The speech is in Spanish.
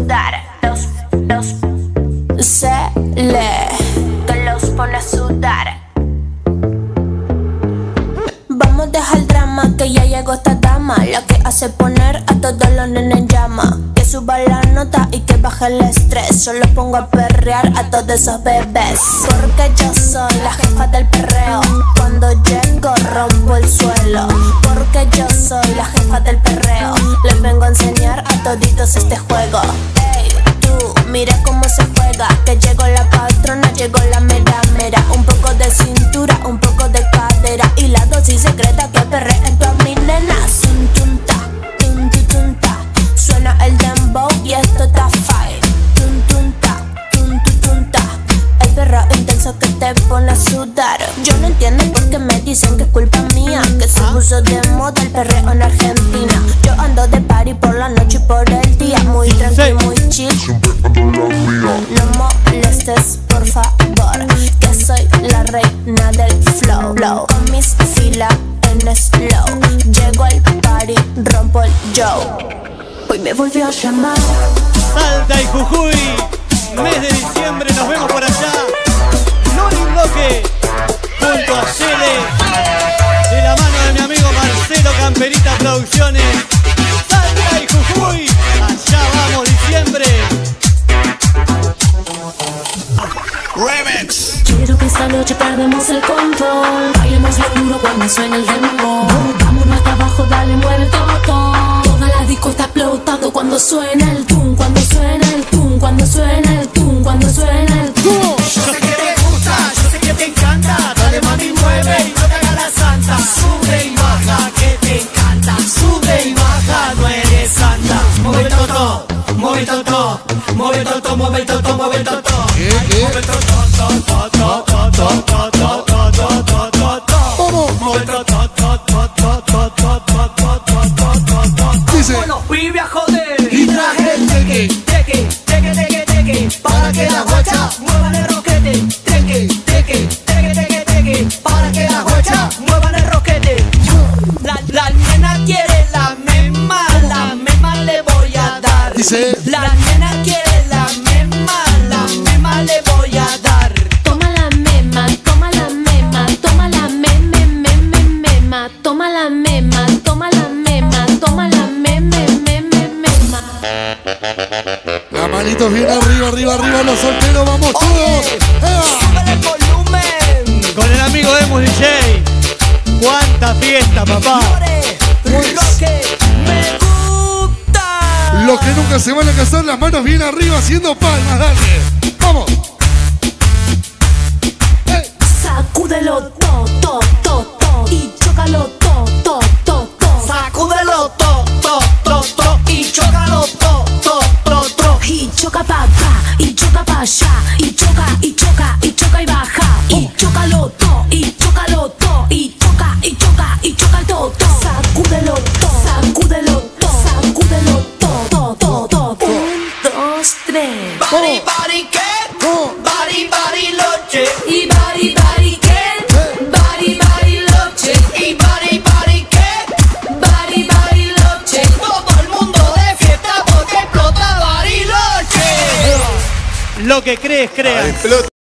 sudar. Que los pone a sudar. Vamos a dejar el drama, que ya llegó esta dama, la que hace poner a todos los nenes en llama. Que suba la nota y que baje el estrés. Solo pongo a perrear a todos esos bebés. Porque yo soy la jefa del perreo. Cuando llego rompo el suelo. Porque yo soy la jefa del perreo. Les vengo a enseñar a toditos este juego. Ey, tú, mira cómo se juega. Que llegó la patrona, llegó la mera mera. Un poco de cintura, un poco de cadera. Y la dosis secreta que perreen todas mis nenas. Tuntunta, tuntunta. Suena el dembow y esto está fire. Tuntunta, tuntunta. El perro intenso que te pone a sudar. Yo no entiendo por qué me dicen que es culpa mía, que se puso de moda el perreo en Argentina. Yo ando de party por la noche y por el día. Muy tranquilo, muy chill. No molestes, por favor, que soy la reina del flow. Con mis filas en slow. Llego al party, rompo el show. Hoy me volvió a llamar. Salta y Jujuy, mes de diciembre, nos vemos por allá. Loli Bloque, junto a Cele, de la mano de mi amigo Marcelo Camperita Producciones. Salta y Jujuy, allá vamos diciembre. Remix. Quiero que esta noche perdemos el control. Bailemos lo duro cuando suene el dembow. Vámonos hasta abajo, dale, mueve todo. Toda la disco está explotando cuando suena el tum, cuando suena el tum, cuando suena el tum, cuando suena el tum. Yo sé que te gusta, yo sé que te encanta. Dale mami, mueve y no te hagas la santa. Sube y baja, que te encanta. Sube y baja, no eres santa. Mueve todo, mueve todo, mueve todo, mueve todo, mueve todo. Mueve todo, Dice, bueno, fui a joder y traje el teque, para que las guachas muevan el roquete. Teque, para que las guachas muevan el roquete. La nena quiere la mema le voy a dar. dice, La nena quiere la mema le voy a dar. toma la mema, toma la mema, toma la mema, toma la mema, toma la mema, toma la mema. Las manitos bien arriba, los solteros, vamos todos. Sube el volumen. Con el amigo Emus DJ. ¡Cuánta fiesta, papá! Lo que me gusta. Los que nunca se van a casar, las manos bien arriba, haciendo palmas, dale. Vamos. Sacúdelo to y chócalo to. Sacúdelo to y chócalo to. Y choca pa' acá, y choca pa' allá, y choca y baja. Y chócalo to, y chócalo to, y choca el to. Sacúdelo to, sacúdelo to, sacúdelo to. 1, 2, 3. Bari, ¿qué? Bari, loche. Y bari, ¿qué? Bari, loche. Y bari, ¿qué? Bari, loche. Todo el mundo de fiesta porque explota Bariloche. Lo que crees, crea.